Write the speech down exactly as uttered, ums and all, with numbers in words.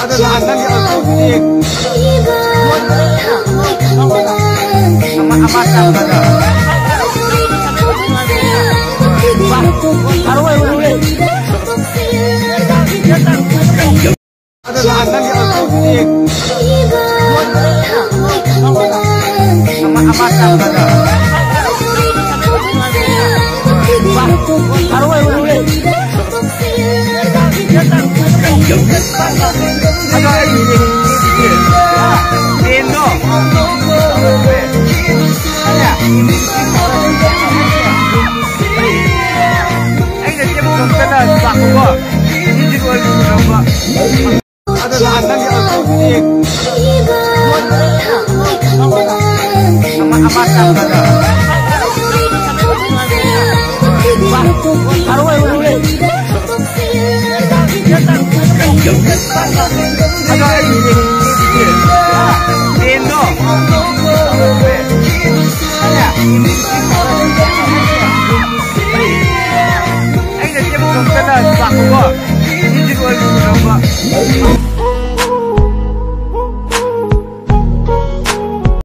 Ada lanang di akustik. Sama amatan ada. Ada lanang di akustik. Sama amatan ada. Ada lanang di akustik. Sama amatan ada. Ada